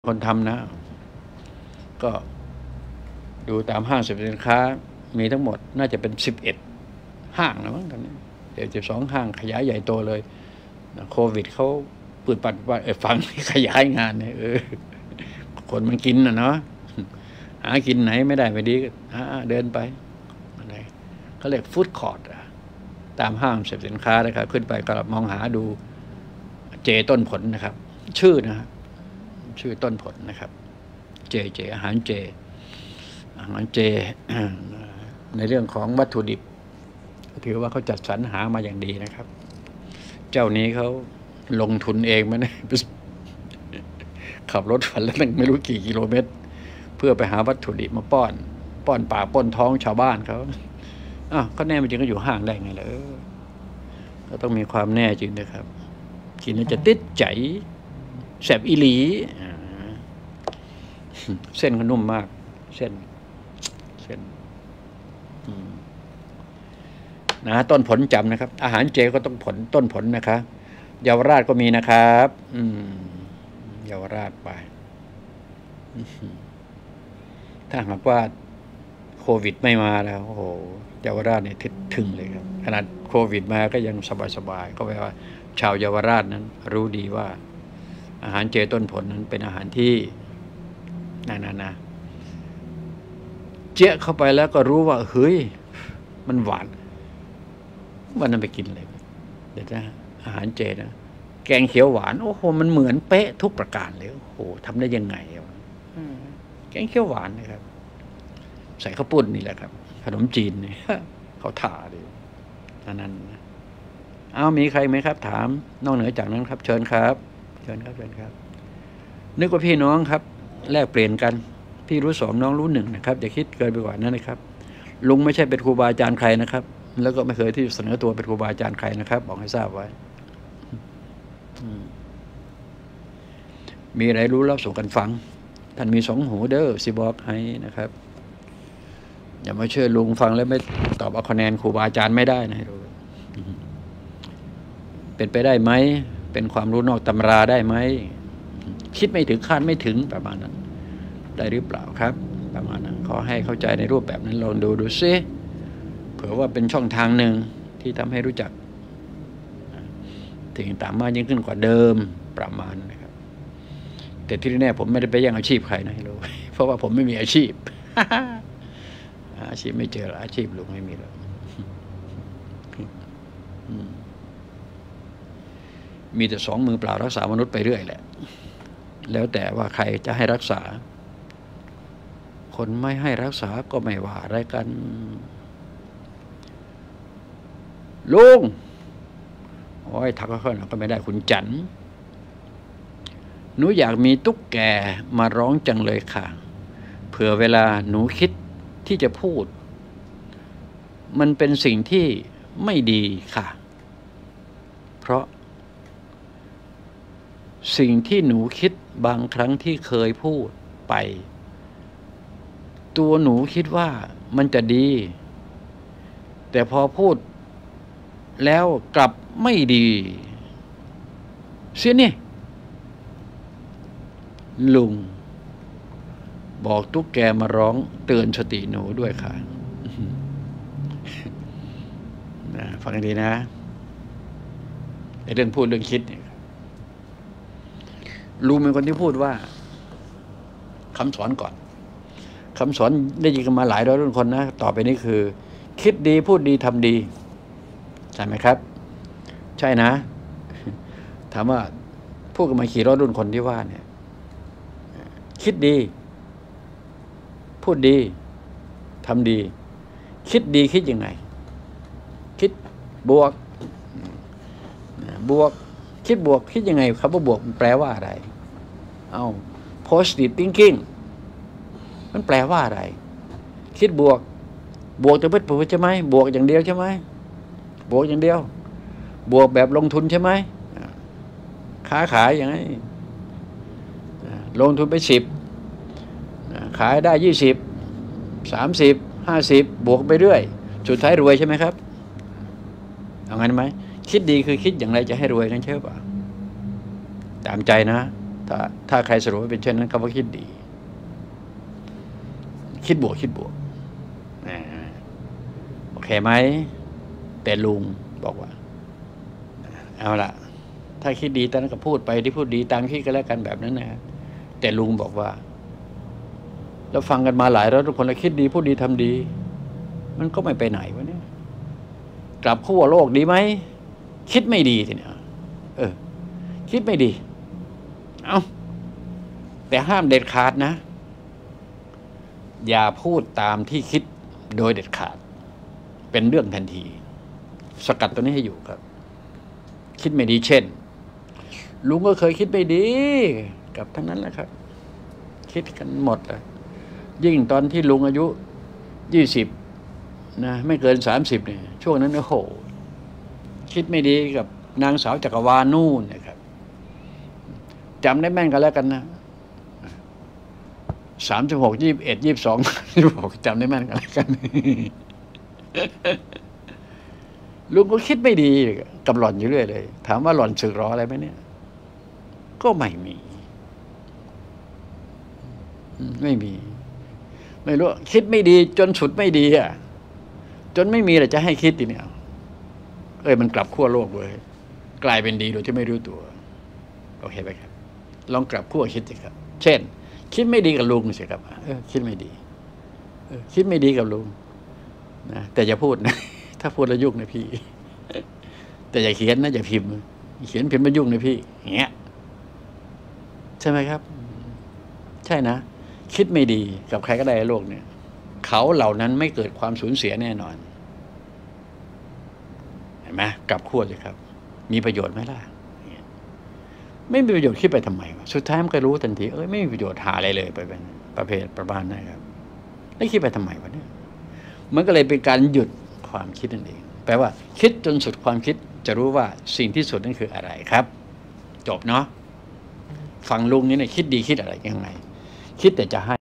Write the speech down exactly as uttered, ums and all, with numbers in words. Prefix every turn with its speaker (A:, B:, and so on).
A: คนทำนะก็ดูตามห้างสรรพสินค้ามีทั้งหมดน่าจะเป็นสิบเอ็ดห้างนะมั้งตอนนี้เดี๋ยวสิบสองห้างขยายใหญ่โตเลยโควิดเขาปืดปัดว่าเออฟังขยายงานเนี่ยเออคนมันกินนะเนาะหากินไหนไม่ได้ไม่ดีก็เดินไปอะไรเขาเรียกฟู้ดคอร์ทตามห้างสรรพสินค้านะครับขึ้นไปก็มองหาดูเจต้นผลนะครับชื่อนะครับชื่อต้นผลนะครับเจเจอาหารเจอาหารเจในเรื่องของวัตถุดิบถือว่าเขาจัดสรรหามาอย่างดีนะครับเจ้านี้เขาลงทุนเองมาเนี่ยขับรถฝันแล้วตั้งไม่รู้กี่กิโลเมตรเพื่อไปหาวัตถุดิบมาป้อนป้อนปากป้อนท้องชาวบ้านเขาอ้าวก็แน่จริงก็อยู่ห้างได้ไงล่ะก็ต้องมีความแน่จริงนะครับกินแล้วจะติดใจแสบอีหลีเส้นก็นุ่มมากเส้นเส้นนะต้นผลจำนะครับอาหารเจก็ต้องผลต้นผลนะคะเยาวราชก็มีนะครับอืมเยาวราชไปถ้าหากว่าโควิดไม่มาแล้วโอ้โหเยาวราชเนี่ยถึงเลยครับขนาดโควิดมาก็ยังสบายๆก็แปลว่าชาวเยาวราชนั้นรู้ดีว่าอาหารเจต้นผลนั้นเป็นอาหารที่นั่นนะเจ๊เข้าไปแล้วก็รู้ว่าเฮ้ยมันหวานวันนั้นไปกินเลยเดี๋ยวนะอาหารเจนะแกงเขียวหวานโอ้โหมันเหมือนเป๊ะทุกประการเลยโอ้โหทำได้ยังไงแกงเขียวหวานนะครับใส่ข้าวปุ้นนี่แหละครับขนมจีนนี่เขาถ่าดิอันนั้นเอามีใครไหมครับถามนอกเหนือจากนั้นครับเชิญครับเชิญครับเชิญครับนึกว่าพี่น้องครับแลกเปลี่ยนกันพี่รู้สองน้องรู้หนึ่งนะครับอย่าคิดเกินไปกว่านั้นนะครับลุงไม่ใช่เป็นครูบาอาจารย์ใครนะครับแล้วก็ไม่เคยที่เสนอตัวเป็นครูบาอาจารย์ใครนะครับบอกให้ทราบไว้มีอะไรรู้เล่าสู่กันฟังท่านมีสองหูเด้อสิบอกให้นะครับอย่ามาเชื่อลุงฟังแล้วไม่ตอบเอาคะแนนครูบาอาจารย์ไม่ได้นะรู้เป็นไปได้ไหมเป็นความรู้นอกตำราได้ไหมคิดไม่ถึงคาดไม่ถึงประมาณนั้นได้หรือเปล่าครับประมาณนั้นขอให้เข้าใจในรูปแบบนั้นลองดูดูซิเผื่อว่าเป็นช่องทางหนึ่งที่ทำให้รู้จักถึงต่างมากยิ่งขึ้นกว่าเดิมประมาณนะครับแต่ที่แน่ผมไม่ได้ไปแย่งอาชีพใครนะให้รู้เพราะว่าผมไม่มีอาชีพอาชีพไม่เจออาชีพลุงไม่มีแล้วมีแต่สองมือเปล่ารักษามนุษย์ไปเรื่อยแหละแล้วแต่ว่าใครจะให้รักษาคนไม่ให้รักษาก็ไม่ว่าอะไรกันลุงโอ้ยทักเขาก็ไม่ได้คุณจันหนูอยากมีตุ๊กแกมาร้องจังเลยค่ะเผื่อเวลาหนูคิดที่จะพูดมันเป็นสิ่งที่ไม่ดีค่ะเพราะสิ่งที่หนูคิดบางครั้งที่เคยพูดไปตัวหนูคิดว่ามันจะดีแต่พอพูดแล้วกลับไม่ดีเสียนี่ลุงบอกตุ๊กแกมาร้องเตือนสติหนูด้วยค่ะฟังดีนะในเรื่องพูดเรื่องคิดเนี่ยลุงเป็นคนที่พูดว่าคำสอนก่อนคำสอนได้ยินกันมาหลายร้อยรุ่นคนนะต่อไปนี้คือคิดดีพูดดีทำดีใช่ไหมครับใช่นะถามว่าพูดกันมาขี่ร้อยรุ่นคนที่ว่าเนี่ยคิดดีพูดดีทำดีคิดดีคิดยังไงคิดบวกบวกคิดบวกคิดยังไงคำว่าบวกมันแปลว่าอะไรเอา positive thinking มันแปลว่าอะไรคิดบวกบวกจะเพื่อผลใช่ไหมบวกอย่างเดียวใช่ไหมบวกอย่างเดียวบวกแบบลงทุนใช่ไหมค้าขายอย่างไรลงทุนไปสิบขายได้ยี่สิบสามสิบห้าสิบบวกไปเรื่อยสุดท้ายรวยใช่ไหมครับเอางั้นไหมคิดดีคือคิดอย่างไรจะให้รวยกันใช่ป่ะตามใจนะถ้าถ้าใครสรุปว่าเป็นเช่นนั้นก็ว่าคิดดีคิดบวกคิดบวกโอเคไหมแต่ลุงบอกว่าเอาละถ้าคิดดีตอนนั้นก็พูดไปที่พูดดีตามคิดก็แล้วกันแบบนั้นนะแต่ลุงบอกว่าเราฟังกันมาหลายแล้วทุกคนเราคิดดีพูดดีทำดี มันก็ไม่ไปไหนวะเนี่ยกลับขั้วโลกดีไหมคิดไม่ดีทีเนี้ยเออคิดไม่ดีเอาแต่ห้ามเด็ดขาดนะอย่าพูดตามที่คิดโดยเด็ดขาดเป็นเรื่องทันทีสกัดตัวนี้ให้อยู่ครับคิดไม่ดีเช่นลุงก็เคยคิดไม่ดีกับทั้งนั้นแหละครับคิดกันหมดเลยยิ่งตอนที่ลุงอายุยี่สิบนะไม่เกินสามสิบเนี่ยช่วงนั้นโอ้โหคิดไม่ดีกับนางสาวจักรวาลนู่นนะครับจำได้แม่นกันแล้วกันนะสามสิบหกยี่สิบเอ็ดยี่สิบสองบอกจำได้แม่นกันแล้วกันลุงก็คิดไม่ดีกับหล่อนอยู่เรื่อยเลยถามว่าหล่อนสึกหรออะไรไหมเนี่ยก็ไม่มีไม่มีไม่รู้คิดไม่ดีจนสุดไม่ดีอ่ะจนไม่มีอะไรจะให้คิดทีเนี่ยเอ้ยมันกลับขั้วโลกเลยกลายเป็นดีโดยที่ไม่รู้ตัวโอเคไหมครับลองกลับขั้วคิดสิครับเช่นคิดไม่ดีกับลุงสิครับเออคิดไม่ดีเออคิดไม่ดีกับลุงนะแต่อย่าพูดนะถ้าพูดแล้วยุ่งนะพี่แต่อย่าเขียนนะอย่าพิมพ์เขียนพิมพ์มายุ่งนะพี่อย่างเงี้ยใช่ไหมครับใช่นะคิดไม่ดีกับใครก็ได้ในโลกเนี่ยเขาเหล่านั้นไม่เกิดความสูญเสียแน่นอนเห็นไหมกลับขั้วเลยครับมีประโยชน์ไหมล่ะไม่มีประโยชน์คิดไปทำไมวะสุดท้ายมันก็รู้ทันทีเอ้ยไม่มีประโยชน์หาอะไรเลยไปเป็นประเภทประมาณนั้นครับแล้วคิดไปทำไมวะเนี่ยมันก็เลยเป็นการหยุดความคิดนั่นเองแปลว่าคิดจนสุดความคิดจะรู้ว่าสิ่งที่สุดนั่นคืออะไรครับจบเนาะฟังลุงนี่เนี่ยคิดดีคิดอะไรยังไงคิดแต่จะให้